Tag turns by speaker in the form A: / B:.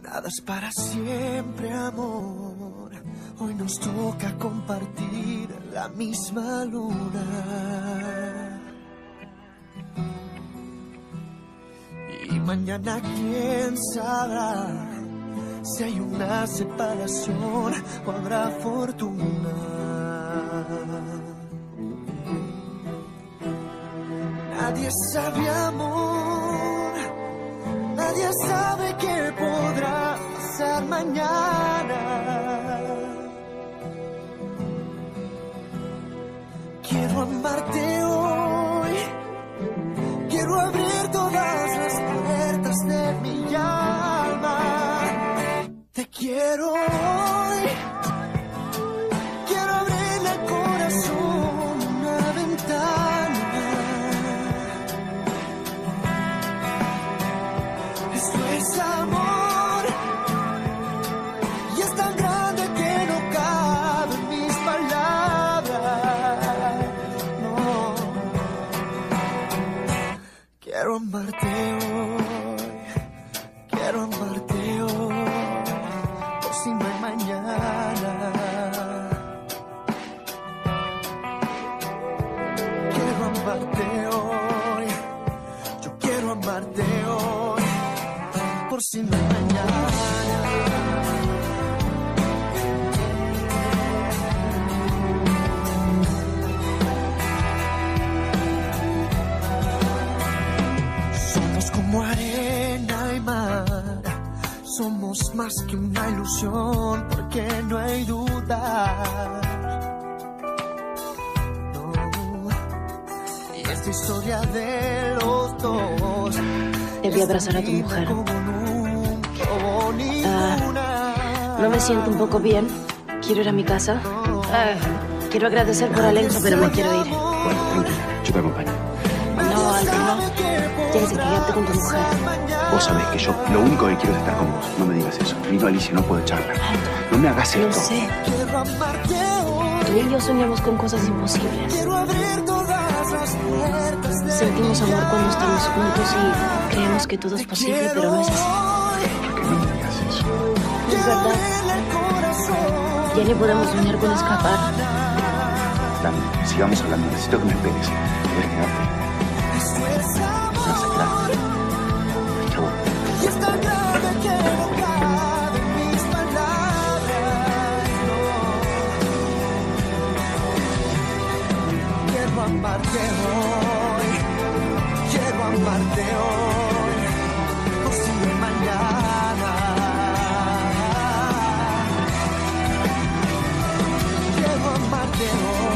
A: Nada es para siempre, amor. Hoy nos toca compartir la misma luna. Y mañana quién sabrá si hay una separación o habrá fortuna. Nadie sabe, amor, nadie sabe qué podrá pasar mañana. Quiero amarte hoy, quiero abrir todas las puertas de mi alma. Te quiero hoy, quiero abrirle al corazón una ventana. Esto es amor y es tan grande que no cabe en mis palabras. No, quiero amarte hoy, quiero amarte hoy, por si no hay mañana. Quiero amarte hoy, yo quiero amarte hoy, por si no hay mañana. Somos como arena y mar, somos más que una ilusión, porque no hay duda. No, y esta historia de los dos.
B: Debí abrazar a tu mujer. No me siento un poco bien. Quiero ir a mi casa. Quiero agradecer por Alenzo, pero me quiero ir.
C: Bueno, tranquilo, yo te acompaño.
B: No, Aldo, no. Tienes que quedarte con tu mujer.
C: Vos sabés que yo lo único que quiero es estar con vos. No me digas eso. Vino Alicia, no puedo echarla. No me hagas esto.
B: Lo sé. Tú y yo soñamos con cosas imposibles. Sentimos amor cuando estamos juntos y creemos que todo es posible, pero no es así.
C: ¿Por qué no me digas eso?
B: Es verdad. Ya ni podemos soñar con escapar.
C: Dame, sigamos hablando. Necesito que me esperes. ¿Querés quedarte?
A: Y es tan grande que no cabe en mis palabras. No. Quiero amarte hoy, quiero amarte hoy, por si no hay mañana. Quiero amarte hoy.